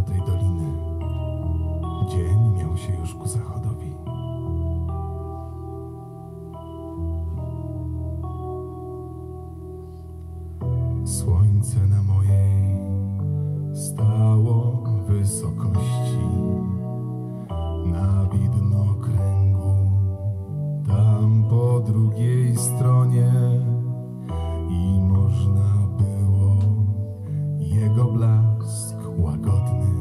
tej doliny. Dzień miał się już ku zachodowi. Słońce na mojej stało wysokości, na widnokręgu, tam po drugiej stronie, i można było jego blask łagodny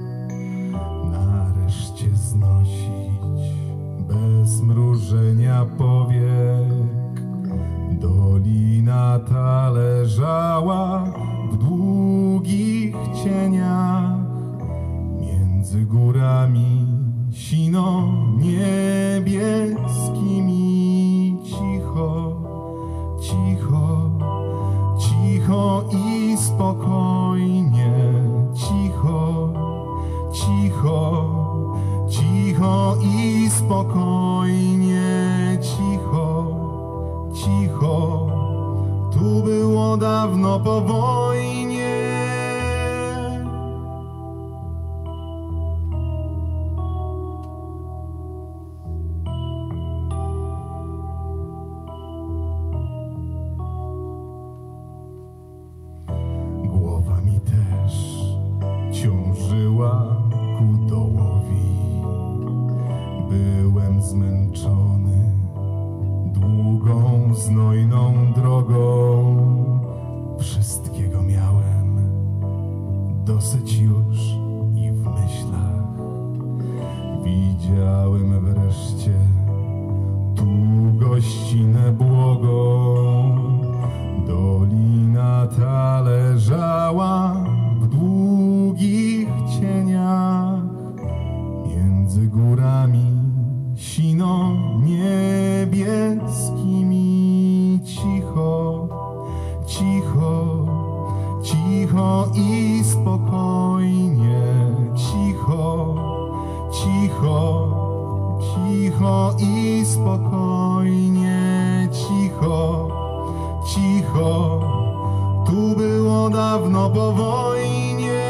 nareszcie znosić bez mrużenia powiek. Dolina ta leżała w długich cieniach, między górami sino niebieskimi. Cicho, cicho, cicho i spokojnie. Cicho, cicho, cicho i spokojnie. Cicho, cicho, tu było dawno po wojnie. Głowa mi też ciążyła ku dołowi. Byłem zmęczony długą, znojną drogą. Wszystkiego miałem dosyć już i w myślach widziałem wreszcie tu gościnę błogą. Dolina ta leżała w długich cieniach, między górami sino niebieskimi. Cicho, cicho, cicho i spokojnie. Cicho, cicho, cicho i spokojnie. Cicho, cicho, tu było dawno po wojnie.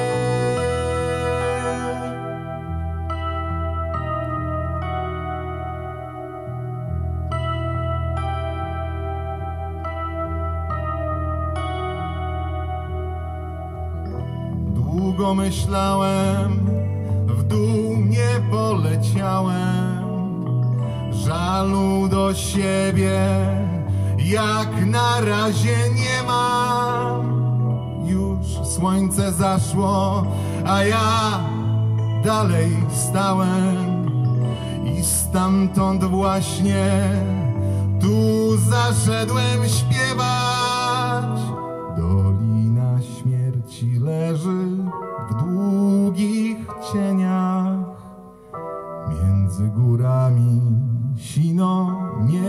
Długo myślałem, w dół nie poleciałem. Żalu do siebie jak na razie nie mam. Już słońce zaszło, a ja dalej stałem. I stamtąd właśnie tu zaszedłem śpiewać. Dolina śmierci leży w długich cieniach, między górami sino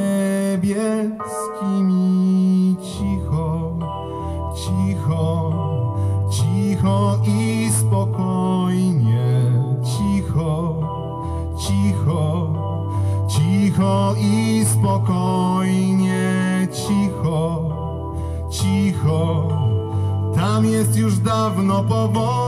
niebieskimi. Cicho, cicho, cicho i spokojnie. Cicho, cicho, cicho i spokojnie. Cicho, cicho, tam jest już dawno po wojnie.